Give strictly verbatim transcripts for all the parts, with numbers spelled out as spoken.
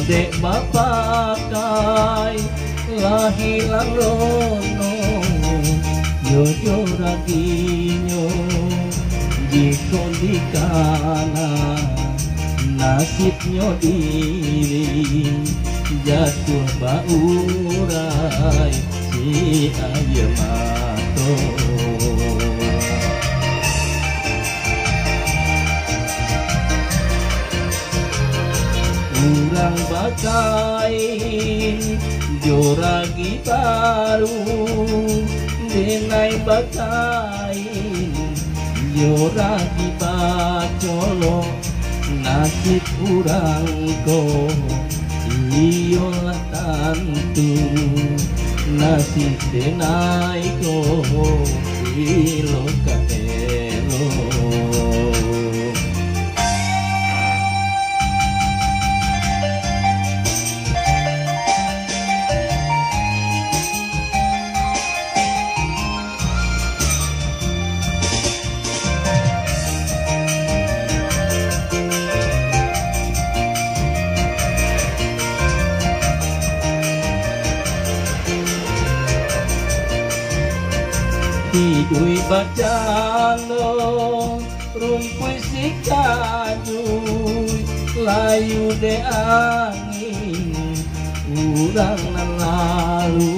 dek bapakai lahilang rono yoyo raginyo jiko di kana nasibnya diri jatuh baurai si aye mato urang bakai joragi baru denai bakai joragi bacolo nasib urang ko iyolah tantu nasib denai ko ilo kaelo Hidui bacano rumpui si kajui layu de angin urang nan lalu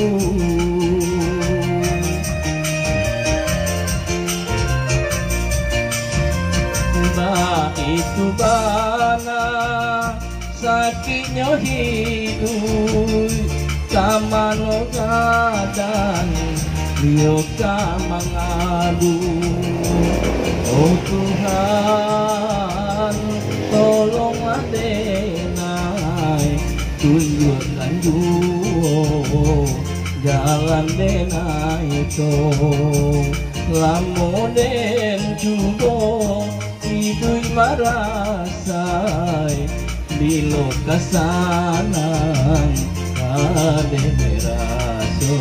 ba itu bana sakitnya hidui kamano gadan Yoga mengadu, oh Tuhan, tolonglah denai, tunjukkan juga jalan denai to, lamoden juga hidup marasai, bilo kasanan kade meraso.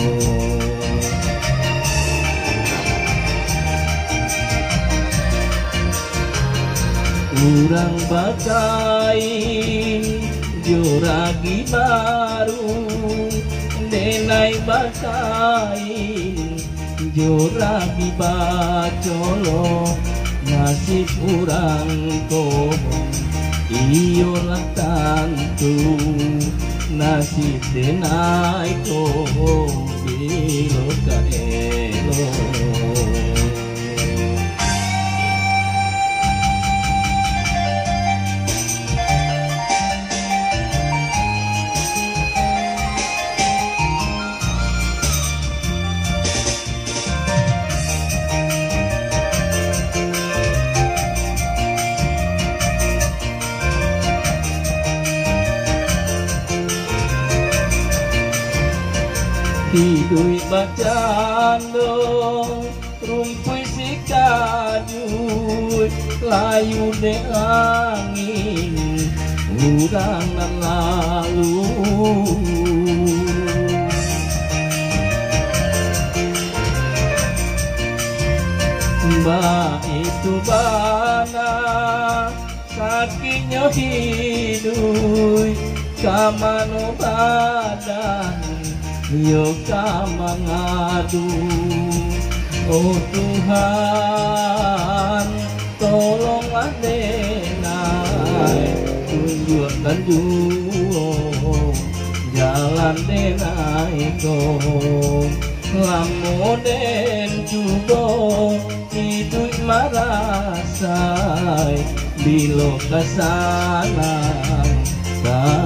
Urang bakai joragi baru denai bakai joragi bacolo nasib urang ko iyolah tantu nasib denai ko bilo kaelo Hidui bacano rumpui si kajui layu de angin urang nan lalu Mbak itu bana sakitnya hidui kamano badan Yoga mengadu, oh Tuhan, tolonglah denai, tunjukkan juga jalan denai ko, lamoden juga hidup marasai, bilo kasanan.